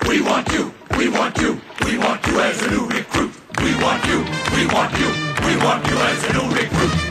We want you, we want you, we want you as a new recruit. We want you, we want you, we want you as a new recruit.